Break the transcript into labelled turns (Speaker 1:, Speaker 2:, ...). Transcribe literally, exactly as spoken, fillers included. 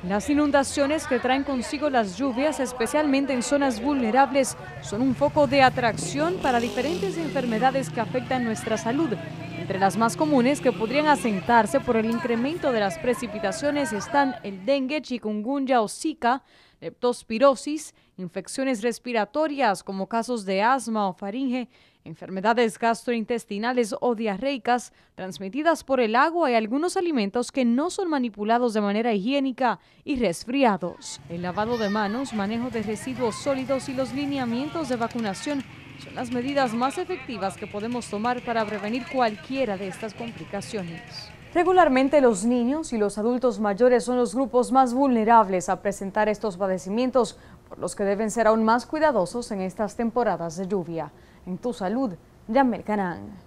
Speaker 1: Las inundaciones que traen consigo las lluvias, especialmente en zonas vulnerables, son un foco de atracción para diferentes enfermedades que afectan nuestra salud. Entre las más comunes que podrían asentarse por el incremento de las precipitaciones están el dengue, chikungunya o zika, leptospirosis, infecciones respiratorias como casos de asma o faringe, enfermedades gastrointestinales o diarreicas transmitidas por el agua y algunos alimentos que no son manipulados de manera higiénica y resfriados. El lavado de manos, manejo de residuos sólidos y los lineamientos de vacunación son las medidas más efectivas que podemos tomar para prevenir cualquiera de estas complicaciones. Regularmente los niños y los adultos mayores son los grupos más vulnerables a presentar estos padecimientos, por los que deben ser aún más cuidadosos en estas temporadas de lluvia. En Tu Salud, Yamel Canán.